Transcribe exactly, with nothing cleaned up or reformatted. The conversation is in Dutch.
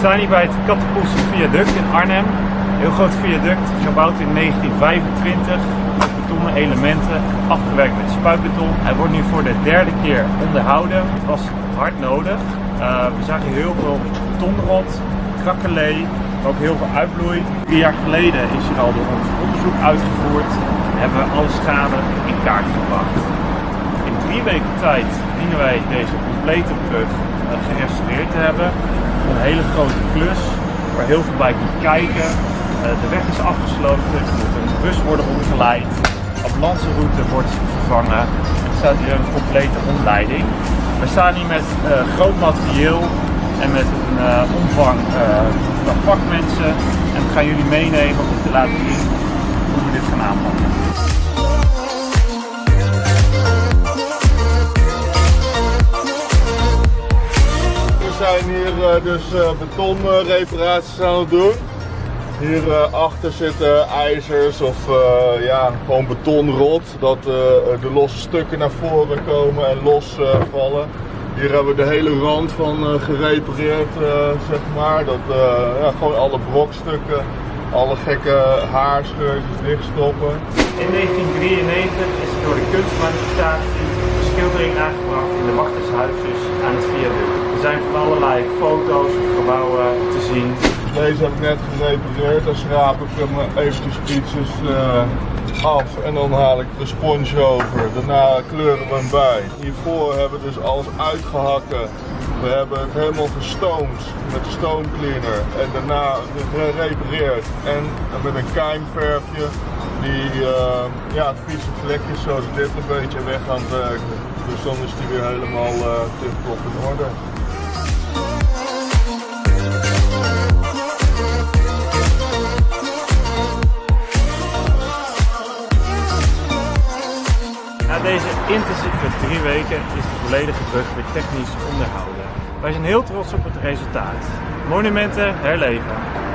staan hier bij het Kattenpoelse Viaduct in Arnhem. Een heel groot viaduct, gebouwd in negentien vijfentwintig. Met betonnen elementen, afgewerkt met spuitbeton. Hij wordt nu voor de derde keer onderhouden. Het was hard nodig. Uh, we zagen heel veel betonrot, krakkelee, maar ook heel veel uitbloei. Vier jaar geleden is hier al door ons onderzoek uitgevoerd en hebben we alle schade in kaart gebracht. In drie weken tijd dienen wij deze complete brug uh, gerestaureerd te hebben. Een hele grote klus waar heel veel bij komt kijken. Uh, de weg is afgesloten, er moet een bus worden omgeleid. De ambulanceroute wordt vervangen. Er staat hier een complete omleiding. We staan hier met uh, groot materieel en met een uh, omvang uh, van vakmensen. En we gaan jullie meenemen om te laten zien hoe we dit gaan aanpakken. We zijn hier uh, dus uh, betonreparaties aan het doen. Hier uh, achter zitten ijzers of uh, ja, gewoon betonrot, dat uh, de losse stukken naar voren komen en los uh, vallen. Hier hebben we de hele rand van uh, gerepareerd, uh, zeg maar. Dat, uh, ja, gewoon alle brokstukken, alle gekke haarscheurtjes dichtstoppen. In negentien drieënnegentig is er door de kunstmanifestatie een schildering aangebracht in de wachtershuisjes aan het viaduct. Er zijn van allerlei foto's of gebouwen te zien. Deze heb ik net gerepareerd, dan schraap ik hem eventjes ietsjes uh, af en dan haal ik de sponge over. Daarna kleuren we hem bij. Hiervoor hebben we dus alles uitgehakken. We hebben het helemaal gestoomd met de stone cleaner en daarna gerepareerd. En met een keimverfje die uh, ja, vieze vlekjes zoals dit een beetje weg aan het werken. Dus dan is die weer helemaal uh, tip-top in orde. Na deze intensieve drie weken is de volledige brug weer technisch onderhouden. Wij zijn heel trots op het resultaat. Monumenten herleven.